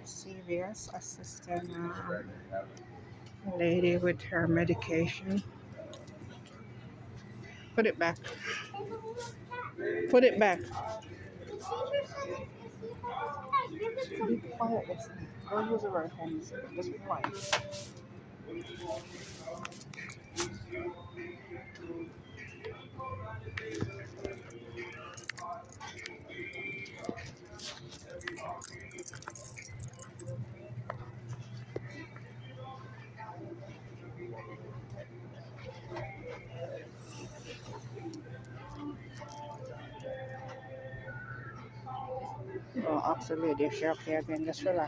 CVS assisting a lady with her medication. Put it back. Put it back. Be quiet, listen. Don't use the right hand. Just be quiet. Oh, ask the lady if she's okay again. Just relax.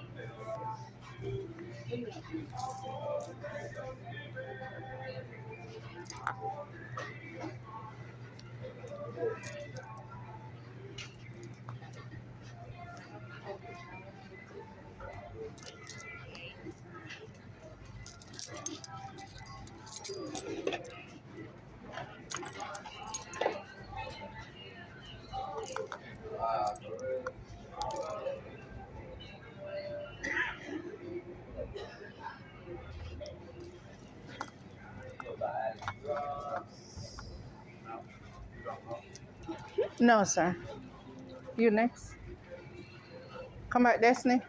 No, sir. You next. Come back, Destiny.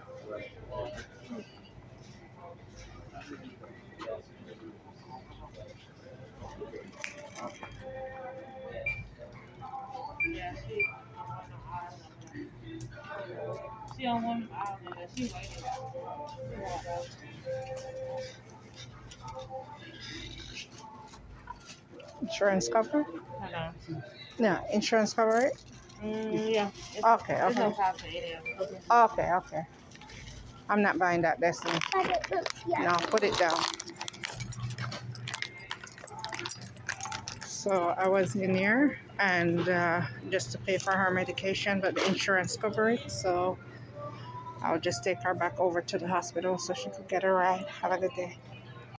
She don't want all of that. She waited. Insurance cover? Hold on. Yeah, insurance cover it? Yeah. Okay, It's no okay. cost for any of them. Okay, okay. I'm not buying that, Destiny. No, put it down. So I was in here and just to pay for her medication, but the insurance cover it. So I'll just take her back over to the hospital so she could get a ride. Have a good day.